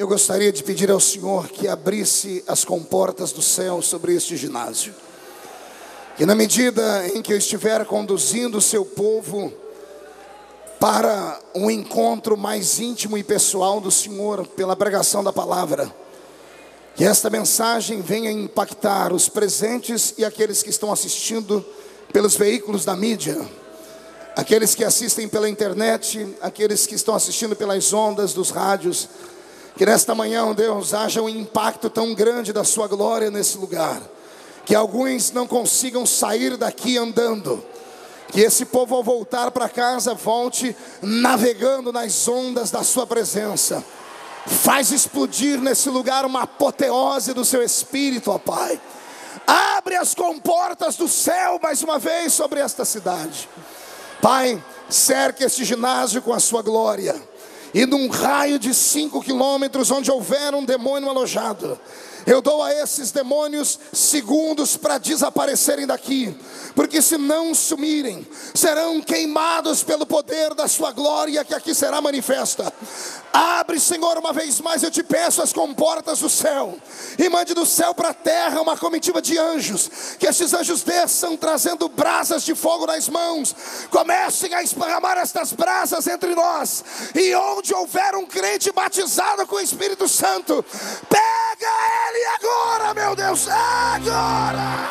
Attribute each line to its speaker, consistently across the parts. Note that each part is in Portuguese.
Speaker 1: gostaria de pedir ao Senhor que abrisse as comportas do céu sobre este ginásio. Que na medida em que eu estiver conduzindo o seu povo para um encontro mais íntimo e pessoal do Senhor pela pregação da palavra, que esta mensagem venha impactar os presentes e aqueles que estão assistindo pelos veículos da mídia, aqueles que assistem pela internet, aqueles que estão assistindo pelas ondas dos rádios. Que nesta manhã, ó Deus, haja um impacto tão grande da sua glória nesse lugar, que alguns não consigam sair daqui andando. Que esse povo, ao voltar para casa, volte navegando nas ondas da sua presença. Faz explodir nesse lugar uma apoteose do seu Espírito, ó Pai. Abre as comportas do céu mais uma vez sobre esta cidade. Pai, cerque este ginásio com a sua glória. E num raio de 5 quilômetros, onde houver um demônio alojado, eu dou a esses demônios segundos para desaparecerem daqui, porque se não sumirem, serão queimados pelo poder da sua glória que aqui será manifesta. Abre, Senhor, uma vez mais eu te peço as comportas do céu, e mande do céu para a terra uma comitiva de anjos, que esses anjos desçam trazendo brasas de fogo nas mãos, comecem a esparramar estas brasas entre nós, e onde houver um crente batizado com o Espírito Santo, pega ele agora, meu Deus, agora!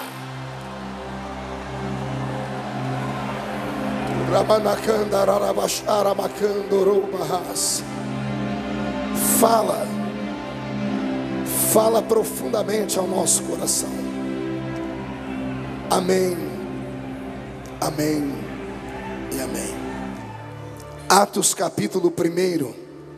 Speaker 1: Fala profundamente ao nosso coração. Amém, amém e amém. Atos capítulo 1.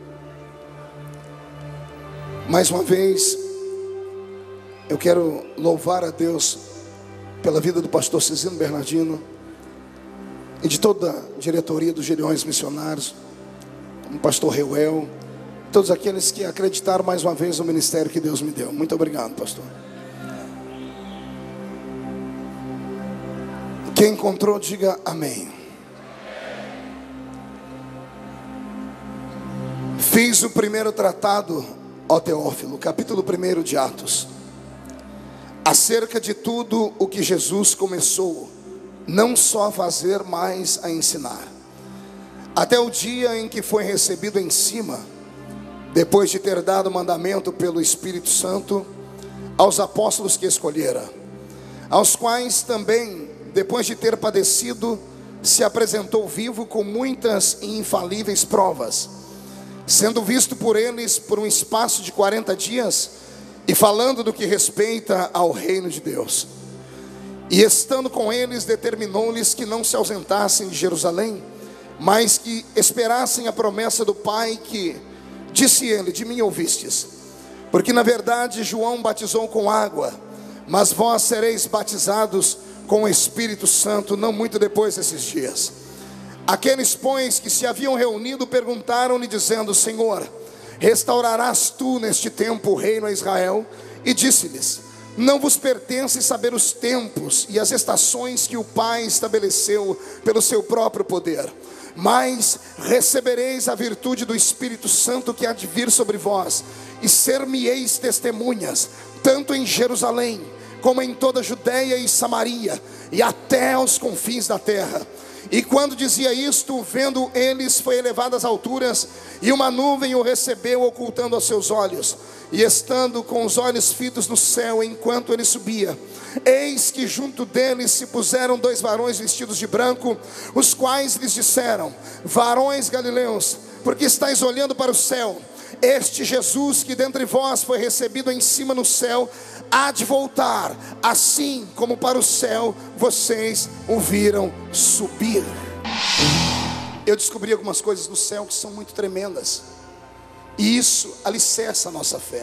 Speaker 1: Mais uma vez, eu quero louvar a Deus pela vida do pastor Cezino Bernardino e de toda a diretoria dos Gideões Missionários, o pastor Reuel, todos aqueles que acreditaram mais uma vez no ministério que Deus me deu. Muito obrigado, pastor. Quem encontrou, diga amém. Fiz o primeiro tratado, ó Teófilo, capítulo 1 de Atos, acerca de tudo o que Jesus começou, não só a fazer, mas a ensinar, até o dia em que foi recebido em cima, depois de ter dado mandamento pelo Espírito Santo aos apóstolos que escolhera, aos quais também, depois de ter padecido, se apresentou vivo com muitas e infalíveis provas, sendo visto por eles por um espaço de 40 dias, e falando do que respeita ao reino de Deus. E estando com eles, determinou-lhes que não se ausentassem de Jerusalém, mas que esperassem a promessa do Pai, que, disse ele, de mim ouvistes. Porque na verdade João batizou com água, mas vós sereis batizados com o Espírito Santo não muito depois desses dias. Aqueles, pois, que se haviam reunido, perguntaram-lhe, dizendo: Senhor, restaurarás tu neste tempo o reino a Israel? E disse-lhes: não vos pertence saber os tempos e as estações que o Pai estabeleceu pelo seu próprio poder, mas recebereis a virtude do Espírito Santo que há de vir sobre vós, e ser-me-eis testemunhas, tanto em Jerusalém, como em toda a Judeia e Samaria, e até aos confins da terra. E quando dizia isto, vendo eles, foi elevado às alturas, e uma nuvem o recebeu, ocultando aos seus olhos. E estando com os olhos fitos no céu, enquanto ele subia, eis que junto deles se puseram 2 varões vestidos de branco, os quais lhes disseram: varões galileus, porque estáis olhando para o céu? Este Jesus que dentre vós foi recebido em cima no céu, há de voltar, assim como para o céu vocês o viram subir. Eu descobri algumas coisas do céu que são muito tremendas, e isso alicerça a nossa fé.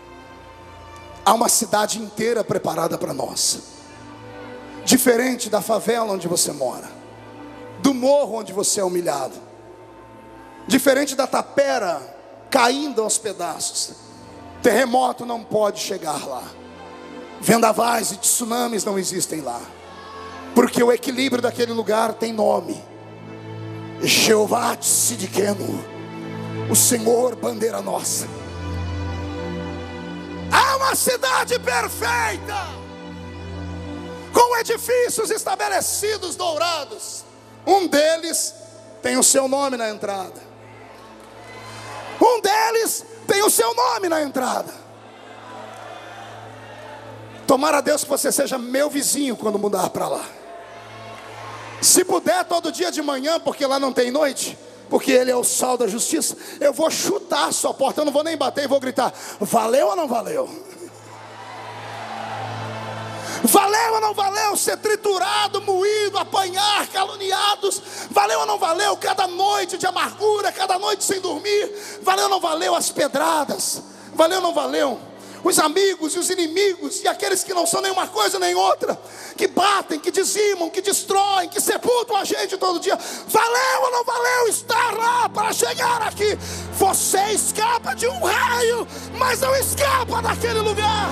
Speaker 1: Há uma cidade inteira preparada para nós, diferente da favela onde você mora, do morro onde você é humilhado, diferente da tapera caindo aos pedaços. Terremoto não pode chegar lá, vendavais e tsunamis não existem lá, porque o equilíbrio daquele lugar tem nome: Jeová Tsidkenu, o Senhor bandeira nossa. uma cidade perfeita, com edifícios estabelecidos, dourados. Um deles tem o seu nome na entrada. Um deles tem o seu nome na entrada. Tomara a Deus que você seja meu vizinho quando mudar para lá. Se puder todo dia de manhã, porque lá não tem noite, porque Ele é o sol da justiça, eu vou chutar a sua porta, eu não vou nem bater e vou gritar: valeu ou não valeu? Valeu ou não valeu ser triturado, moído, apanhar, caluniados? Valeu ou não valeu cada noite de amargura, cada noite sem dormir? Valeu ou não valeu as pedradas? Valeu ou não valeu os amigos e os inimigos e aqueles que não são nenhuma coisa nem outra, que batem, que dizimam, que destroem, que sepultam a gente todo dia? Valeu ou não valeu estar lá para chegar aqui? Você escapa de um raio, mas não escapa daquele lugar.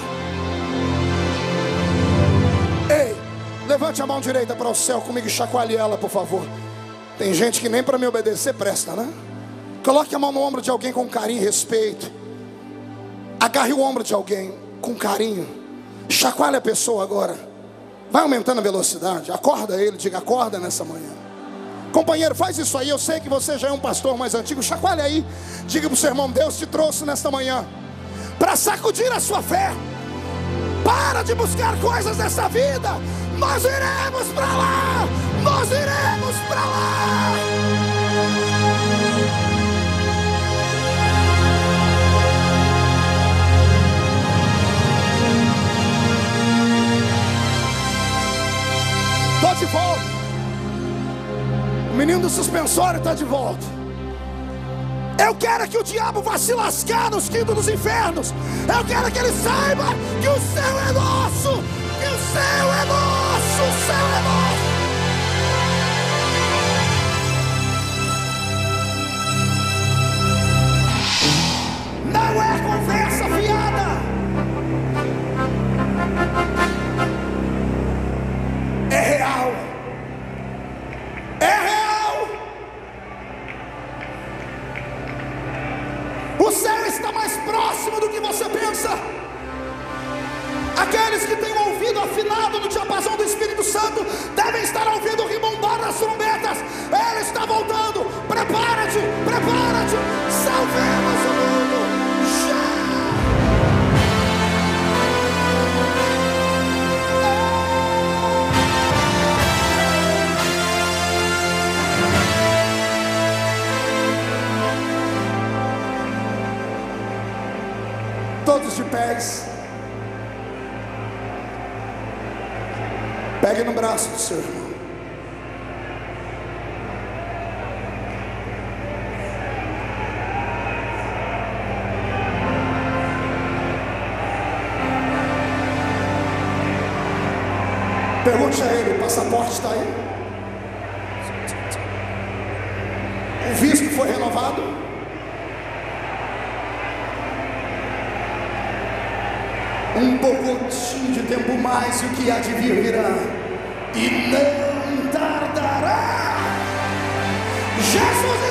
Speaker 1: Ei, levante a mão direita para o céu comigo e chacoalhe ela, por favor. Tem gente que nem para me obedecer presta, né? Coloque a mão no ombro de alguém com carinho e respeito. Agarre o ombro de alguém com carinho. Chacoalhe a pessoa agora. Vai aumentando a velocidade. Acorda ele, diga: acorda nessa manhã. Companheiro, faz isso aí. Eu sei que você já é um pastor mais antigo. Chacoalhe aí. Diga para o seu irmão: Deus te trouxe nesta manhã para sacudir a sua fé. Para de buscar coisas dessa vida. Nós iremos para lá. Nós iremos para lá. Estou de volta. O menino do suspensório está de volta. Eu quero que o diabo vá se lascar nos quintos dos infernos. Eu quero que ele saiba que o céu é nosso. Que o céu é nosso. O céu é nosso. Não é conversa fiada. É real. É real. O céu está mais próximo do que você pensa. Aqueles que têm o ouvido afinado no diapasão do Espírito Santo devem estar ouvindo o ribombar das trombetas. Ele está voltando. Prepara-te, prepara-te. Salvemos o mundo já. Todos de pés. Pegue no braço do seu irmão. Pergunte a ele: o passaporte está aí? O visto foi renovado? Um pouquinho de tempo mais, e o que há de vir virá, e não tardará. Jesus